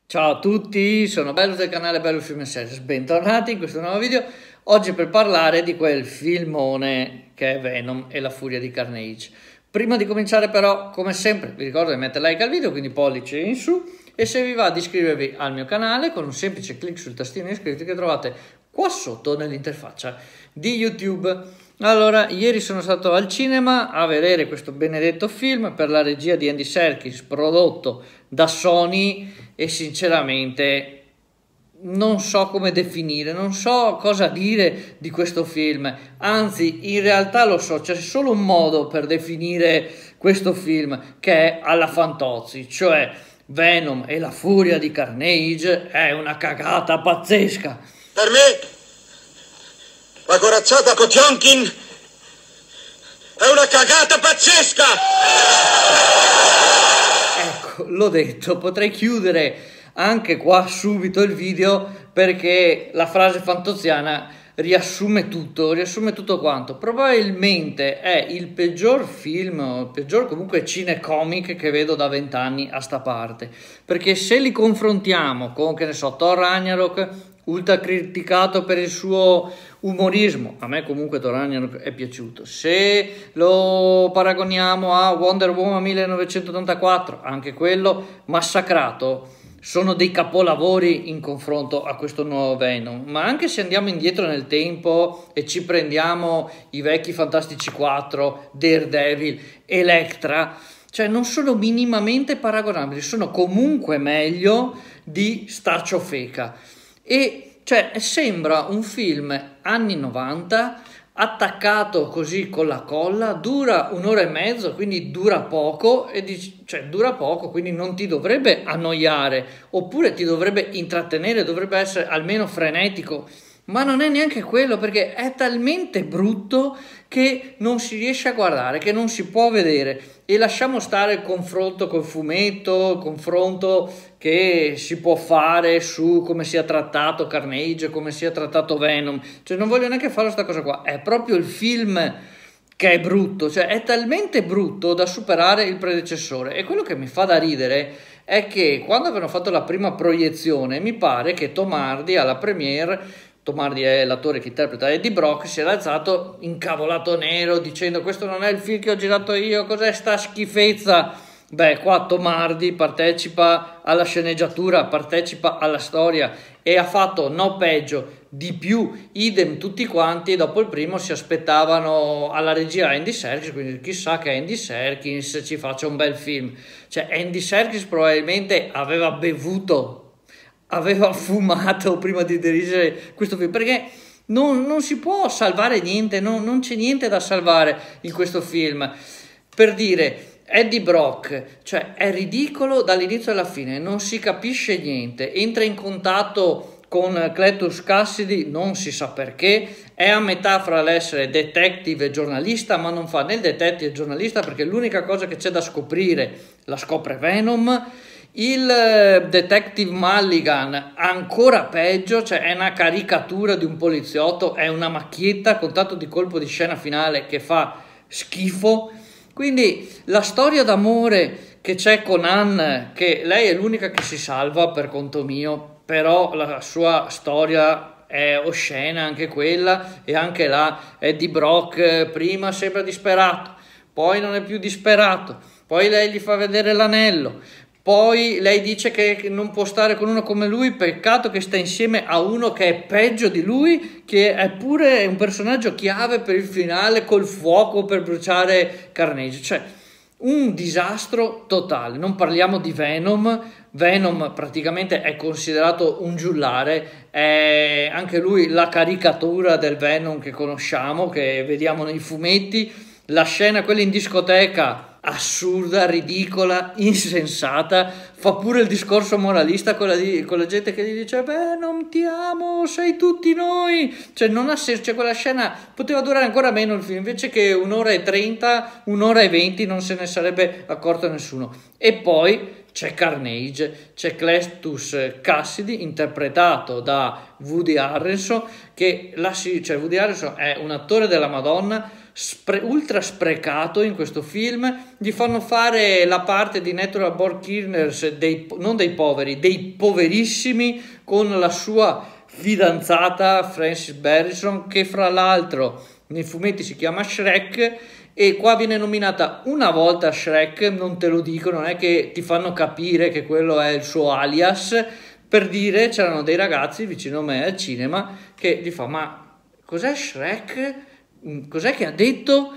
Ciao a tutti, sono Bello del canale Bello Film e Series, bentornati in questo nuovo video. Oggi per parlare di quel filmone che è Venom e la furia di Carnage. Prima di cominciare però, come sempre, vi ricordo di mettere like al video, quindi pollice in su, e se vi va di iscrivervi al mio canale con un semplice clic sul tastino iscritti che trovate qua sotto nell'interfaccia di YouTube. Allora, ieri sono stato al cinema a vedere questo benedetto film per la regia di Andy Serkis, prodotto da Sony, e sinceramente non so come definire, non so cosa dire di questo film. Anzi, in realtà lo so, c'è solo un modo per definire questo film, che è alla Fantozzi, cioè Venom e la furia di Carnage è una cagata pazzesca. Per me, la corazzata Potionkin è una cagata pazzesca! Ecco, l'ho detto, potrei chiudere anche qua subito il video perché la frase fantoziana riassume tutto quanto. Probabilmente è il peggior film, o il peggior comunque cinecomic che vedo da 20 anni a sta parte, perché se li confrontiamo con, che ne so, Thor Ragnarok, ultra criticato per il suo umorismo, a me comunque Thor Ragnarok è piaciuto. Se lo paragoniamo a Wonder Woman 1984, anche quello massacrato, sono dei capolavori in confronto a questo nuovo Venom. Ma anche se andiamo indietro nel tempo e ci prendiamo i vecchi Fantastici 4, Daredevil, Elektra, cioè non sono minimamente paragonabili, sono comunque meglio di sta ciofeca. E cioè sembra un film anni 90 attaccato così con la colla, dura un'ora e mezzo, quindi dura poco, cioè dura poco, quindi non ti dovrebbe annoiare, oppure ti dovrebbe intrattenere, dovrebbe essere almeno frenetico, ma non è neanche quello, perché è talmente brutto che non si riesce a guardare, che non si può vedere. E lasciamo stare il confronto col fumetto, il confronto che si può fare su come sia trattato Carnage, come sia trattato Venom, cioè non voglio neanche fare questa cosa qua, è proprio il film che è brutto, cioè è talmente brutto da superare il predecessore. E quello che mi fa da ridere è che quando avevano fatto la prima proiezione, mi pare che Tom Hardy alla premiere, Tom Hardy è l'attore che interpreta Eddie Brock, si era alzato incavolato nero dicendo: questo non è il film che ho girato io, cos'è sta schifezza? Beh, qua Tom Hardy partecipa alla sceneggiatura, partecipa alla storia e ha fatto no peggio, di più, idem tutti quanti. E dopo il primo si aspettavano alla regia Andy Serkis, quindi chissà che Andy Serkis ci faccia un bel film. Cioè Andy Serkis probabilmente aveva bevuto, aveva fumato prima di dirigere questo film, perché non si può salvare niente, non c'è niente da salvare in questo film. Per dire, Eddie Brock, cioè è ridicolo dall'inizio alla fine, non si capisce niente, entra in contatto con Cletus Cassidy, non si sa perché, è a metà fra l'essere detective e giornalista, ma non fa né il detective e giornalista perché l'unica cosa che c'è da scoprire la scopre Venom. Il detective Mulligan ancora peggio, cioè è una caricatura di un poliziotto, è una macchietta con tanto di colpo di scena finale che fa schifo. Quindi la storia d'amore che c'è con Anne, che lei è l'unica che si salva per conto mio, però la sua storia è oscena anche quella, e anche là Eddie Brock prima sembra disperato, poi non è più disperato, poi lei gli fa vedere l'anello, poi lei dice che non può stare con uno come lui, peccato che sta insieme a uno che è peggio di lui, che è pure un personaggio chiave per il finale col fuoco per bruciare Carnage. Cioè un disastro totale. Non parliamo di Venom. Venom praticamente è considerato un giullare, è anche lui la caricatura del Venom che conosciamo, che vediamo nei fumetti. La scena, quella in discoteca, assurda, ridicola, insensata, fa pure il discorso moralista con la gente che gli dice: beh, non ti amo, sei tutti noi. Cioè non ha senso, cioè quella scena poteva durare ancora meno il film, invece che un'ora e 30, un'ora e 20 non se ne sarebbe accorto nessuno. E poi c'è Carnage, c'è Cletus Cassidy interpretato da Woody Harrelson, che cioè Woody Harrelson è un attore della Madonna, ultra sprecato in questo film. Gli fanno fare la parte di Natural Born Killers, non dei poveri, dei poverissimi, con la sua fidanzata Frances Barrison, che fra l'altro nei fumetti si chiama Shrek, e qua viene nominata una volta Shrek, non te lo dico, non è che ti fanno capire che quello è il suo alias. Per dire, c'erano dei ragazzi vicino a me al cinema che gli fa: ma cos'è Shrek? Cos'è che ha detto?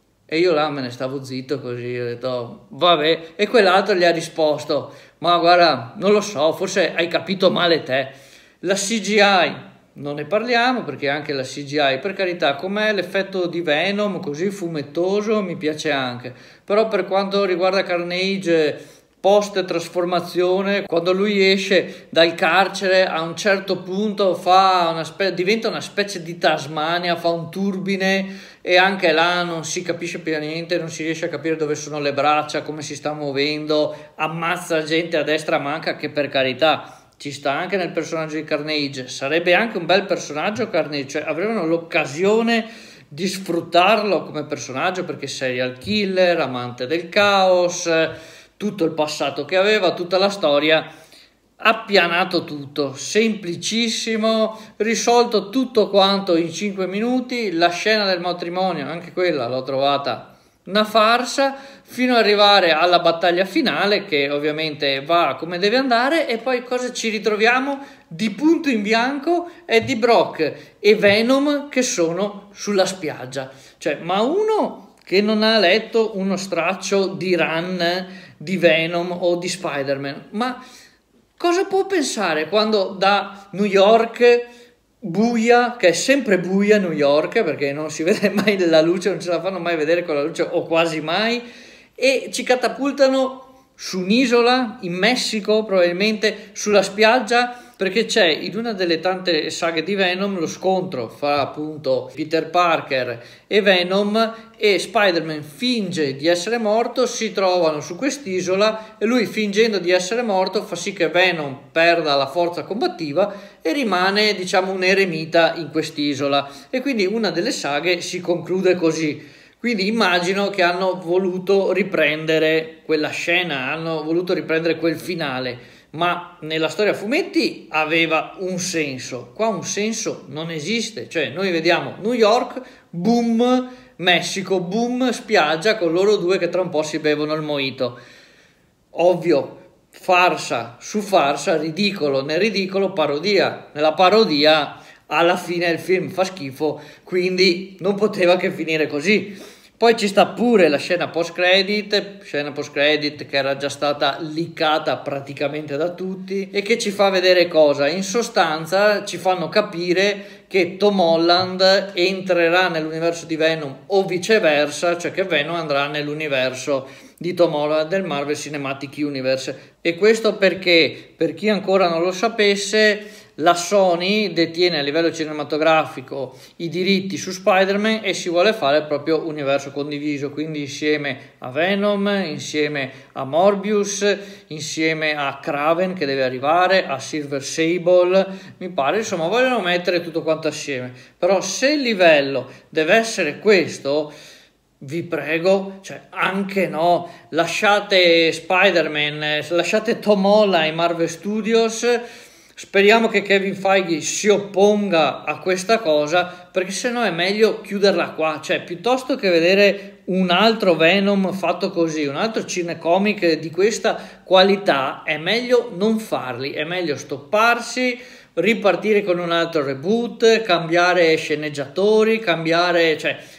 E io là me ne stavo zitto così, ho detto vabbè, e quell'altro gli ha risposto: ma guarda, non lo so, forse hai capito male te. La CGI non ne parliamo, perché anche la CGI, per carità, com'è l'effetto di Venom così fumettoso, mi piace anche, però per quanto riguarda Carnage post trasformazione, quando lui esce dal carcere, a un certo punto diventa una specie di Tasmania, fa un turbine, e anche là non si capisce più niente, non si riesce a capire dove sono le braccia, come si sta muovendo, ammazza gente a destra a manca, che per carità ci sta anche nel personaggio di Carnage, sarebbe anche un bel personaggio Carnage, cioè avevano l'occasione di sfruttarlo come personaggio, perché serial killer, amante del caos, tutto il passato che aveva, tutta la storia, appianato tutto, semplicissimo, risolto tutto quanto in 5 minuti. La scena del matrimonio, anche quella l'ho trovata una farsa, fino ad arrivare alla battaglia finale, che ovviamente va come deve andare, e poi cosa ci ritroviamo? Di punto in bianco Eddie Brock e Venom che sono sulla spiaggia. Cioè, ma uno che non ha letto uno straccio di run di Venom o di Spider-Man, ma cosa può pensare quando da New York buia, che è sempre buia New York, perché non si vede mai la luce, non ce la fanno mai vedere con la luce, o quasi mai, e ci catapultano su un'isola in Messico, probabilmente sulla spiaggia, perché c'è in una delle tante saghe di Venom lo scontro fra appunto Peter Parker e Venom, e Spider-Man finge di essere morto, si trovano su quest'isola e lui, fingendo di essere morto, fa sì che Venom perda la forza combattiva e rimane, diciamo, un eremita in quest'isola, e quindi una delle saghe si conclude così. Quindi immagino che hanno voluto riprendere quella scena, hanno voluto riprendere quel finale, ma nella storia a fumetti aveva un senso. Qua un senso non esiste, cioè noi vediamo New York, boom, Messico, boom, spiaggia, con loro due che tra un po' si bevono il mojito. Ovvio, farsa su farsa, ridicolo nel ridicolo, parodia nella parodia. Alla fine il film fa schifo, quindi non poteva che finire così. Poi ci sta pure la scena post credit che era già stata leakata praticamente da tutti, e che ci fa vedere cosa? In sostanza ci fanno capire che Tom Holland entrerà nell'universo di Venom o viceversa, cioè che Venom andrà nell'universo di Tom Holland del Marvel Cinematic Universe. E questo perché, per chi ancora non lo sapesse, la Sony detiene a livello cinematografico i diritti su Spider-Man e si vuole fare proprio universo condiviso, quindi insieme a Venom, insieme a Morbius, insieme a Kraven che deve arrivare, a Silver Sable, mi pare, insomma vogliono mettere tutto quanto assieme. Però se il livello deve essere questo, vi prego, cioè anche no, lasciate Spider-Man, lasciate Tom Holland ai Marvel Studios. Speriamo che Kevin Feige si opponga a questa cosa, perché sennò è meglio chiuderla qua, cioè piuttosto che vedere un altro Venom fatto così, un altro cinecomic di questa qualità, è meglio non farli, è meglio stopparsi, ripartire con un altro reboot, cambiare sceneggiatori, cambiare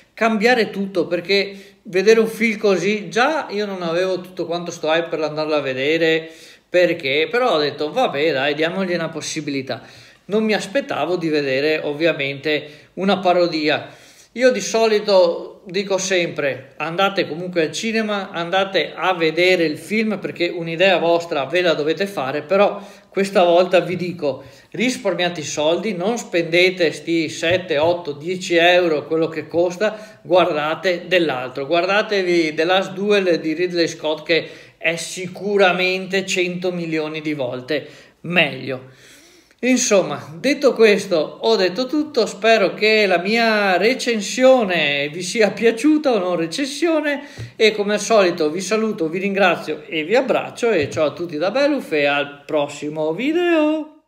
tutto, perché vedere un film così, già io non avevo tutto quanto sto hype per andarlo a vedere, perché però ho detto vabbè dai, diamogli una possibilità. Non mi aspettavo di vedere ovviamente una parodia. Io di solito dico sempre: andate comunque al cinema, andate a vedere il film, perché un'idea vostra ve la dovete fare, però questa volta vi dico: risparmiate i soldi, non spendete sti 7, 8, 10 euro, quello che costa, guardate dell'altro, guardatevi The Last Duel di Ridley Scott, che è sicuramente 100 milioni di volte meglio. Insomma, detto questo, ho detto tutto, spero che la mia recensione vi sia piaciuta o non recensione e come al solito vi saluto, vi ringrazio e vi abbraccio e ciao a tutti da Beluf e al prossimo video!